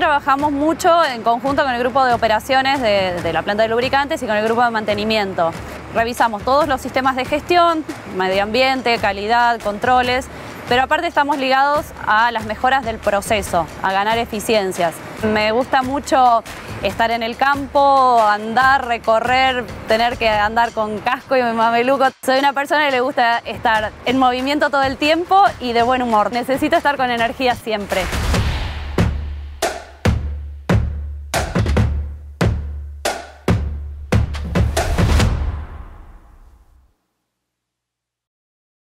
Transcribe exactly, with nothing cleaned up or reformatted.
trabajamos mucho en conjunto con el grupo de operaciones de, de la planta de lubricantes y con el grupo de mantenimiento. Revisamos todos los sistemas de gestión, medio ambiente, calidad, controles, pero aparte estamos ligados a las mejoras del proceso, a ganar eficiencias. Me gusta mucho estar en el campo, andar, recorrer, tener que andar con casco y mameluco. Soy una persona que le gusta estar en movimiento todo el tiempo y de buen humor. Necesito estar con energía siempre.